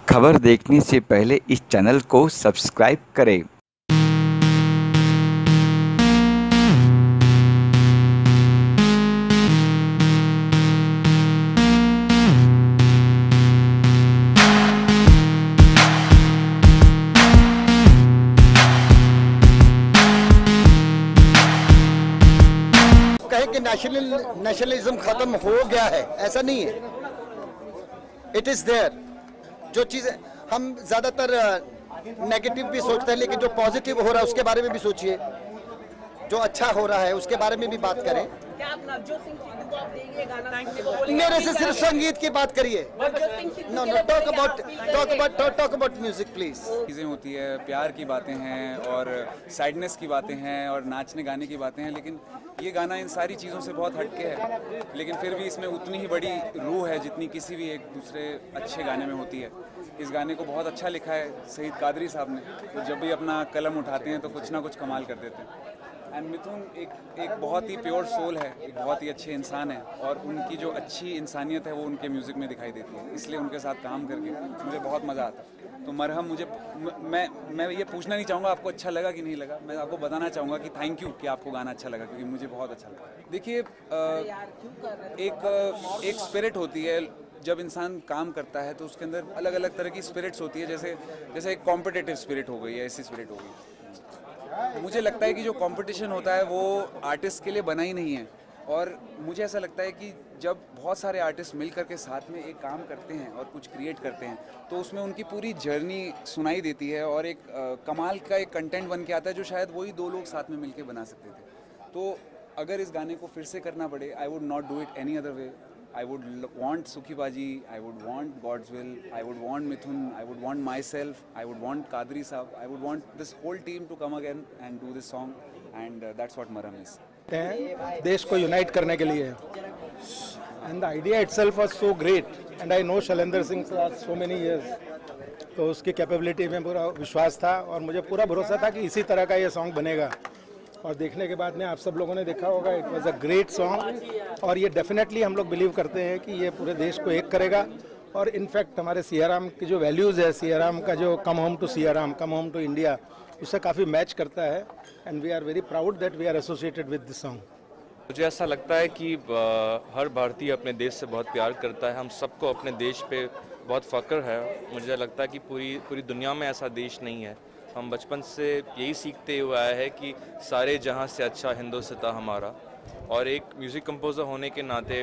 खबर देखने से पहले इस चैनल को सब्सक्राइब करें। कहें कि नेशनलिज्म खत्म हो गया है, ऐसा नहीं है। It is there. जो चीजें हम ज्यादातर नेगेटिव भी सोचते हैं, लेकिन जो पॉजिटिव हो रहा है उसके बारे में भी सोचिए। जो अच्छा हो रहा है उसके बारे में भी बात करें। क्या आप नवजोत सिंह सिद्धू को आप देंगे गाना? मेरे से सिर्फ संगीत की बात करिए। No talk about music please. चीज़ें होती है, प्यार की बातें हैं और सैडनेस की बातें हैं और नाचने गाने की बातें हैं, लेकिन ये गाना इन सारी चीज़ों से बहुत हटके है। लेकिन फिर भी इसमें उतनी ही बड़ी रूह है जितनी किसी भी एक दूसरे अच्छे गाने में होती है। इस गाने को बहुत अच्छा लिखा है सईद कादरी साहब ने, तो जब भी अपना कलम उठाते हैं तो कुछ ना कुछ कमाल कर देते हैं। एंड मिथुन एक बहुत ही प्योर सोल है, एक बहुत ही अच्छे इंसान है और उनकी जो अच्छी इंसानियत है वो उनके म्यूज़िक में दिखाई देती है, इसलिए उनके साथ काम करके मुझे बहुत मज़ा आता है। तो मरहम मैं ये पूछना नहीं चाहूँगा आपको अच्छा लगा कि नहीं लगा, मैं आपको बताना चाहूँगा कि थैंक यू कि आपको गाना अच्छा लगा, क्योंकि मुझे बहुत अच्छा लगा। देखिए एक स्पिरिट होती है जब इंसान काम करता है, तो उसके अंदर अलग अलग तरह की स्पिरिट्स होती है। जैसे एक कॉम्पिटिटिव स्पिरिट हो गई है, ऐसी स्पिरिट हो गई। मुझे लगता है कि जो कंपटीशन होता है वो आर्टिस्ट के लिए बना ही नहीं है, और मुझे ऐसा लगता है कि जब बहुत सारे आर्टिस्ट मिल करके साथ में एक काम करते हैं और कुछ क्रिएट करते हैं, तो उसमें उनकी पूरी जर्नी सुनाई देती है और एक कमाल का एक कंटेंट बन के आता है जो शायद वही दो लोग साथ में मिल के बना सकते थे। तो अगर इस गाने को फिर से करना पड़े, I would not do it any other way. I would want Sukhi Baji, I would want God's Will, I would want Mithun, I would want myself, I would want Kadri Saab, I would want this whole team to come again and do this song, and that's what Maram is. देश को unite करने के लिए, and the idea itself was so great, and I know Shailendra Singh for so many years, तो उसकी capability में पूरा विश्वास था और मुझे पूरा भरोसा था कि इसी तरह का ये सॉन्ग बनेगा। और देखने के बाद में आप सब लोगों ने देखा होगा, it was a great song, और ये डेफिनेटली हम लोग बिलीव करते हैं कि ये पूरे देश को एक करेगा। और इनफैक्ट हमारे सियाराम की जो वैल्यूज़ है, सियाराम का जो come home to Siyaram, come home to India, उससे काफ़ी मैच करता है, and we are very proud that we are associated with this song. मुझे ऐसा लगता है कि हर भारतीय अपने देश से बहुत प्यार करता है। हम सबको अपने देश पे बहुत फ़ख्र है। मुझे लगता है कि पूरी दुनिया में ऐसा देश नहीं है। हम बचपन से यही सीखते हुए आए हैं कि सारे जहां से अच्छा हिंदुस्तान हमारा। और एक म्यूज़िक कंपोज़र होने के नाते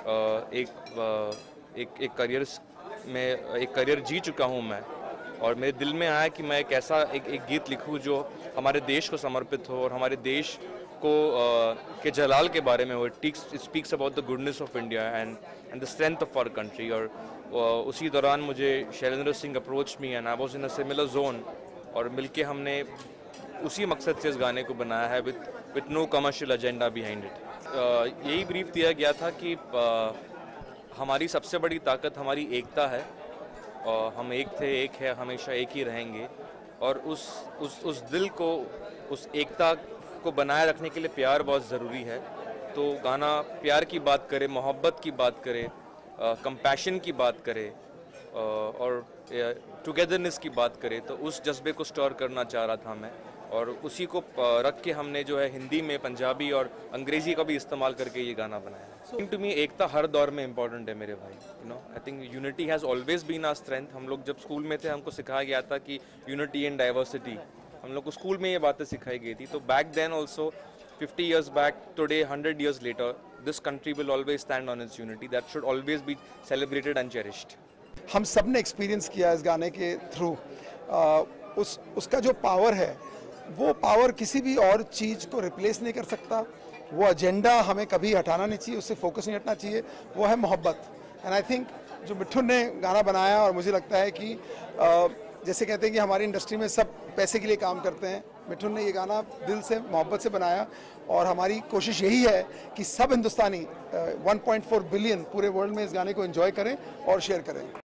एक करियर जी चुका हूं मैं, और मेरे दिल में आया कि मैं एक ऐसा एक गीत लिखूं जो हमारे देश को समर्पित हो और हमारे देश को के जलाल के बारे में हो। It speaks about the goodness of India and the strength of our country. और उसी दौरान मुझे Shailendra Singh approach me and I was in a similar zone, और मिलके हमने उसी मकसद से इस गाने को बनाया है, with no commercial agenda behind it. यही ब्रीफ दिया गया था कि हमारी सबसे बड़ी ताकत हमारी एकता है, और हम एक थे, एक है, हमेशा एक ही रहेंगे। और उस दिल को, उस एकता को बनाए रखने के लिए प्यार बहुत ज़रूरी है। तो गाना प्यार की बात करे, मोहब्बत की बात करे, कंपैशन की बात करे और टुगेदरनेस की बात करें, तो उस जज्बे को स्टोर करना चाह रहा था मैं, और उसी को रख के हमने जो है हिंदी में, पंजाबी और अंग्रेज़ी का भी इस्तेमाल करके ये गाना बनाया है। टू मी एकता हर दौर में इम्पॉर्टेंट है मेरे भाई। You know, I think unity has always been our strength. हम लोग जब स्कूल में थे हमको सिखाया गया था कि यूनिटी एंड डाइवर्सिटी, हम लोग को स्कूल में ये बातें सिखाई गई थी। तो back then also 50 years back, today 100 years later, this country will always stand on its unity. That should always be celebrated and cherished. हम सब ने एक्सपीरियंस किया इस गाने के थ्रू। उसका जो पावर है, वो पावर किसी भी और चीज़ को रिप्लेस नहीं कर सकता। वो एजेंडा हमें कभी हटाना नहीं चाहिए, उससे फोकस नहीं हटना चाहिए। वो है मोहब्बत। एंड आई थिंक जो मिठुन ने गाना बनाया, और मुझे लगता है कि जैसे कहते हैं कि हमारी इंडस्ट्री में सब पैसे के लिए काम करते हैं, मिठुन ने ये गाना दिल से, मोहब्बत से बनाया। और हमारी कोशिश यही है कि सब हिंदुस्तानी 1.4 बिलियन पूरे वर्ल्ड में इस गाने को एंजॉय करें और शेयर करें।